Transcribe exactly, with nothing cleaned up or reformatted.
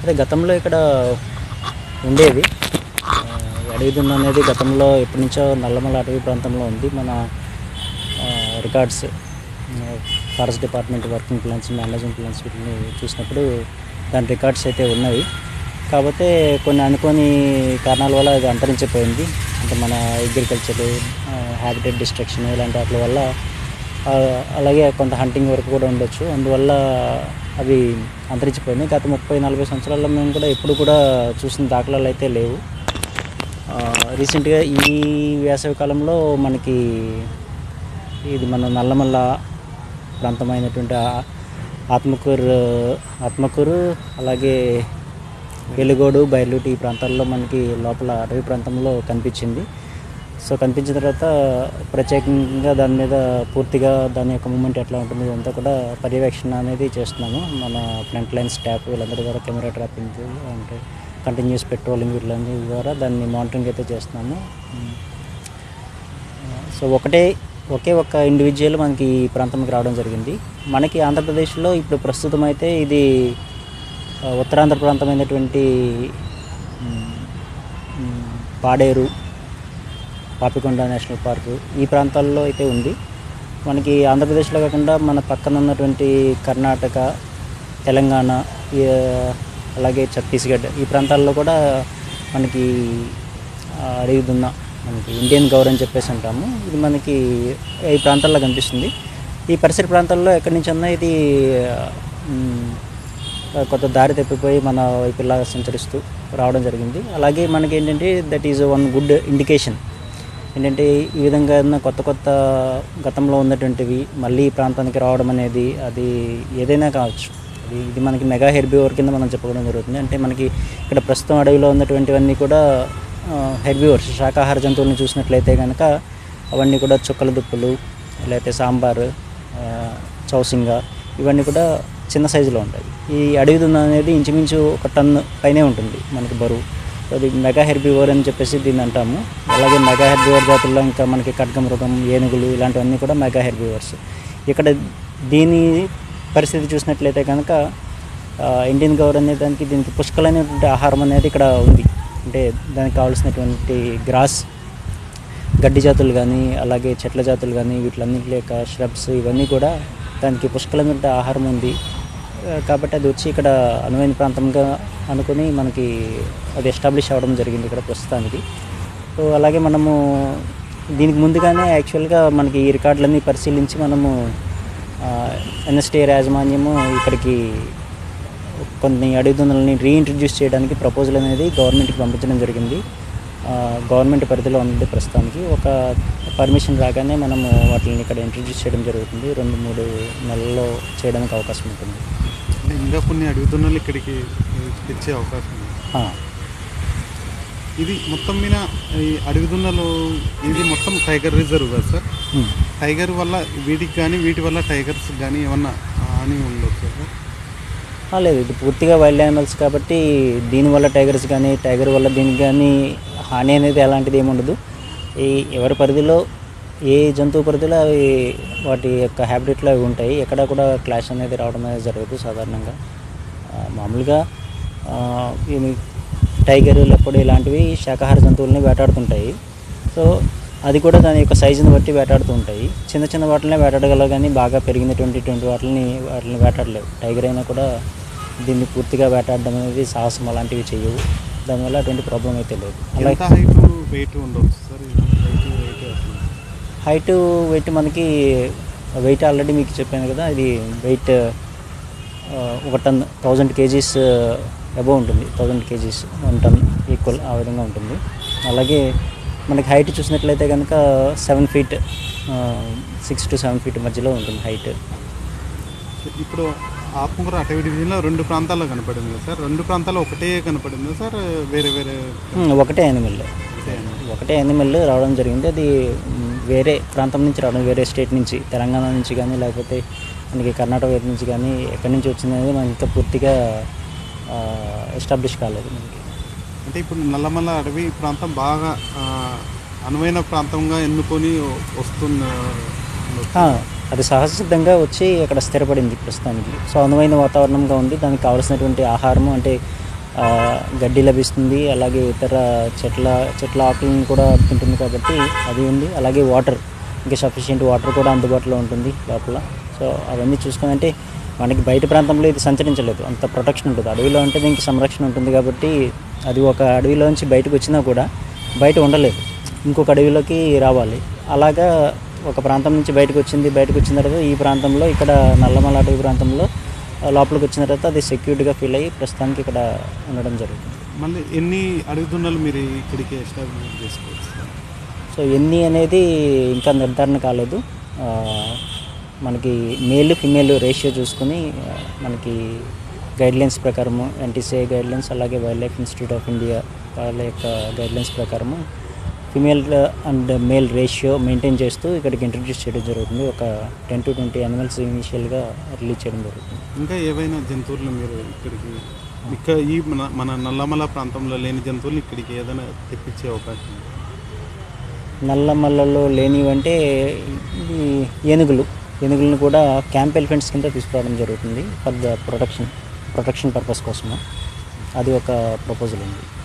అదే గతంలో ఇక్కడ ఉండేది అడవి దున్న అనేది గతంలో ఎప్పటి నుంచో నల్లమల అటవీ ప్రాంతంలో ఉంది. మన records forest department working plans, management plans వీటిని చూసినప్పుడు దాని రికార్డ్స్ అయితే ఉన్నాయి. కాకపోతే కొన్ని అనుకోని కారణాల వల్ల అది అంతరించిపోయింది. అంటే మన అగ్రికల్చర్, హ్యాబిటేట్ డిస్ట్రక్షన్ ఇలాంటి వాటి వల్ల, అలాగే కొంత హంటింగ్ వరకు కూడా ఉండొచ్చు, అందువల్ల అవి అంతరించిపోయింది. గత ముప్పై నలభై సంవత్సరాల్లో మేము కూడా ఎప్పుడు కూడా చూసిన దాఖలాలు అయితే లేవు. రీసెంట్గా ఈ వేసవి కాలంలో మనకి ఇది మన నల్లమల్ల ప్రాంతమైనటువంటి ఆత్మకూరు ఆత్మకూరు అలాగే వెలుగోడు, బయలుటి ఈ ప్రాంతాల్లో మనకి లోపల అటవీ ప్రాంతంలో కనిపించింది. సో కనిపించిన తర్వాత ప్రత్యేకంగా దాని మీద పూర్తిగా దాని యొక్క మూమెంట్ ఎట్లా ఉంటుంది అంతా కూడా పర్యవేక్షణ అనేది చేస్తున్నాము. మన ఫ్రంట్ లైన్ స్టాఫ్ వీళ్ళందరి ద్వారా కెమెరా ట్రాపింగ్ అంటే కంటిన్యూస్ పెట్రోలింగ్ వీళ్ళందరి ద్వారా దాన్ని మానిటరింగ్ అయితే చేస్తున్నాము. సో ఒకటే ఒకే ఒక్క ఇండివిజువల్ మనకి ఈ ప్రాంతంకి రావడం జరిగింది. మనకి ఆంధ్రప్రదేశ్లో ఇప్పుడు ప్రస్తుతం అయితే ఇది ఉత్తరాంధ్ర ప్రాంతమైనటువంటి పాడేరు, పాపికొండ నేషనల్ పార్కు ఈ ప్రాంతాల్లో అయితే ఉంది. మనకి ఆంధ్రప్రదేశ్లో కాకుండా మన పక్కన ఉన్నటువంటి కర్ణాటక, తెలంగాణ, అలాగే ఛత్తీస్గఢ్ ఈ ప్రాంతాల్లో కూడా మనకి అడవి దున్న, మనకి ఇండియన్ గౌర్ అని చెప్పేసి అంటాము. ఇది మనకి ఈ ప్రాంతాల్లో కనిపిస్తుంది. ఈ పరిసర ప్రాంతాల్లో ఎక్కడి నుంచి అన్నా ఇది కొత్త దారి తప్పిపోయి మన వైపులా సంచరిస్తూ రావడం జరిగింది. అలాగే మనకి ఏంటంటే that is one good indication. ఏంటంటే ఈ విధంగా కొత్త కొత్త గతంలో ఉన్నటువంటివి మళ్ళీ ఈ ప్రాంతానికి రావడం అనేది అది ఏదైనా కావచ్చు. అది ఇది మనకి మెగా హెర్బివోర్ కింద మనం చెప్పుకోవడం జరుగుతుంది. అంటే మనకి ఇక్కడ ప్రస్తుతం అడవిలో ఉన్నటువంటివన్నీ కూడా హెర్బివోర్స్, శాకాహార జంతువులను చూసినట్లయితే కనుక అవన్నీ కూడా చుక్కల దుప్పులు, లేకపోతే సాంబారు, చౌసింగ ఇవన్నీ కూడా చిన్న సైజులో ఉంటాయి. ఈ అడవి దున్న అనేది ఇంచుమించు ఒక టన్ను పైనే ఉంటుంది మనకి బరువు. అది మెగా హెర్బివోర్ అని చెప్పేసి దీన్ని అంటాము. అలాగే మెగా హెర్బివోర్ జాతుల్లో ఇంకా మనకి ఖడ్గమృగం, ఏనుగులు ఇలాంటివన్నీ కూడా మెగా హెర్బివోర్స్. ఇక్కడ దీని పరిస్థితి చూసినట్లయితే కనుక ఇండియన్ గౌర్ అనే దానికి దీనికి పుష్కలైనటువంటి ఆహారం అనేది ఇక్కడ ఉంది. అంటే దానికి కావాల్సినటువంటి గ్రాస్, గడ్డి జాతులు కానీ అలాగే చెట్ల జాతులు కానీ వీటిలన్నింటి లేక ష్రబ్స్ ఇవన్నీ కూడా దానికి పుష్కలమైన ఆహారం ఉంది. కాబట్టి అది వచ్చి ఇక్కడ అనువైన ప్రాంతంగా అనుకుని మనకి అది ఎస్టాబ్లిష్ అవ్వడం జరిగింది ఇక్కడ ప్రస్తుతానికి. సో అలాగే మనము దీనికి ముందుగానే యాక్చువల్గా మనకి ఈ రికార్డులన్నీ పరిశీలించి మనము ఎన్ఎస్టీఆర్ యాజమాన్యము ఇక్కడికి కొన్ని అడవి దున్నలని రీఇంట్రడ్యూస్ చేయడానికి ప్రపోజల్ అనేది గవర్నమెంట్కి పంపించడం జరిగింది. గవర్నమెంట్ పరిధిలో ఉంది ప్రస్తుతానికి. ఒక పర్మిషన్ రాగానే మనము వాటిని ఇక్కడ ఇంట్రడ్యూస్ చేయడం జరుగుతుంది. రెండు మూడు నెలల్లో చేయడానికి అవకాశం ఉంటుంది. ఇంకా కొన్ని అడవి దున్నలు ఇక్కడికి తెచ్చే అవకాశం ఉంది. ఇది మొత్తం మీద ఈ అడవి దున్నలు ఇది మొత్తం టైగర్ రిజర్వ్ కదా సార్? టైగర్ వల్ల వీటికి కానీ వీటి వల్ల టైగర్స్ కానీ ఏమన్నా హాని ఉండొచ్చు సార్? లేదు, ఇది పూర్తిగా వైల్డ్ యానిమల్స్ కాబట్టి దీనివల్ల టైగర్స్ కానీ టైగర్ వల్ల దీనికి కానీ హాని అనేది అలాంటిది ఏమి ఉండదు. ఈ ఎవరి పరిధిలో ఏ జంతువు పరిధిలో అవి వాటి యొక్క హ్యాబిటేట్లో అవి ఉంటాయి. ఎక్కడ కూడా క్లాష్ అనేది రావడం అనేది జరగదు సాధారణంగా. మామూలుగా టైగర్, లెపర్డ్ ఇలాంటివి శాకాహార జంతువులని వేటాడుతుంటాయి. సో అది కూడా దాని యొక్క సైజుని బట్టి వేటాడుతూ ఉంటాయి. చిన్న చిన్న వాటిని వేటాడగలవు కానీ బాగా పెరిగినటువంటి ఇటువంటి వాటిని వాటిని వేటాడలేవు. టైగర్ అయినా కూడా దీన్ని పూర్తిగా వేటాడడం అనేది సాహసం అలాంటివి చేయవు. దానివల్ల అటువంటి ప్రాబ్లం అయితే లేదు. అలాగే వెయిట్ ఉండవచ్చు సార్? హైట్ వెయిట్ మనకి వెయిట్ ఆల్రెడీ మీకు చెప్పాను కదా, ఇది వెయిట్ ఒక టన్ థౌజండ్ కేజీస్ అబోవ్ ఉంటుంది. Thousand kgs one ton equal ఆ విధంగా ఉంటుంది. అలాగే మనకి హైట్ చూసినట్లయితే కనుక seven feet six to seven feet మధ్యలో ఉంటుంది హైట్. ఇప్పుడు ఆత్మకూరు అటవీ డివిజన్లో రెండు ప్రాంతాల్లో కనపడింది కదా సార్? రెండు ప్రాంతాల్లో ఒకటే కనపడింది సార్? వేరే వేరే ఒకటే యానిమల్ ఒకటే యానిమల్ రావడం జరిగింది. అది వేరే ప్రాంతం నుంచి రావడం, వేరే స్టేట్ నుంచి, తెలంగాణ నుంచి కానీ లేకపోతే మనకి కర్ణాటక వైపు నుంచి కానీ ఎక్కడి నుంచి వచ్చింది అనేది మనకి ఇంకా పూర్తిగా ఎస్టాబ్లిష్ కాలేదు మనకి. అంటే ఇప్పుడు నల్లమల్ల అడవి ప్రాంతం బాగా అనువైన ప్రాంతంగా ఎన్నుకొని వస్తున్న అది సహజసిద్ధంగా వచ్చి అక్కడ స్థిరపడింది ప్రస్తుతానికి. సో అనువైన వాతావరణంగా ఉంది. దానికి కావాల్సినటువంటి ఆహారము అంటే ఆ, గడ్డి లభిస్తుంది, అలాగే ఇతర చెట్ల చెట్ల ఆకులను కూడా తింటుంది కాబట్టి అది ఉంది. అలాగే వాటర్, ఇంకా సఫిషియెంట్ వాటర్ కూడా అందుబాటులో ఉంటుంది లోపల. సో అవన్నీ చూసుకొని అంటే మనకి బయట ప్రాంతంలో ఇది సంచరించలేదు, అంత ప్రొటెక్షన్ ఉంటుంది. అడవిలో అంటే దీనికి సంరక్షణ ఉంటుంది కాబట్టి అది ఒక అడవిలోంచి బయటకు వచ్చినా కూడా బయట ఉండలేదు, ఇంకొక అడవిలోకి రావాలి. అలాగా ఒక ప్రాంతం నుంచి బయటకు వచ్చింది, బయటకు వచ్చిన తర్వాత ఈ ప్రాంతంలో ఇక్కడ నల్లమల అటవీ ప్రాంతంలో లోపలికి వచ్చిన తర్వాత అది సెక్యూర్డ్గా ఫీల్ అయ్యి ప్రస్తుతానికి ఇక్కడ ఉండడం జరుగుతుంది. మళ్ళీ ఎన్ని అడుగుతున్నలు మీరు ఇక్కడికి ఎస్టాబ్లిష్ చేసుకోవచ్చు? సో ఎన్ని అనేది ఇంకా నిర్ధారణ కాలేదు. ఆ, మనకి మేల్ ఫిమేల్ రేషియో చూసుకుని ఆ, మనకి గైడ్లైన్స్ ప్రకారము ఎన్టీసీఐ గైడ్లైన్స్ అలాగే wildlife institute of India వాళ్ళ యొక్క గైడ్లైన్స్ ప్రకారము female and male ratio maintain చేస్తూ ఇక్కడికి ఇంట్రడ్యూస్ చేయడం జరుగుతుంది. ఒక టెన్ టు ట్వంటీ యానిమల్స్ ఇనిషియల్గా రిలీజ్ చేయడం జరుగుతుంది. ఇంకా ఏవైనా జంతువులు మీరు ఇక్కడికి ఇక్కడ ఈ మన మన నల్లమల ప్రాంతంలో లేని జంతువులు ఇక్కడికి ఏదైనా తెప్పించే అవకాశం ఉందా? నల్లమల్లలో లేనివంటే ఈ ఏనుగులు ఏనుగులను కూడా క్యాంప్ ఎలిఫెంట్స్ కింద తీసుకురావడం జరుగుతుంది for the protection protection purpose కోసము. అది ఒక ప్రపోజల్ ఉంది.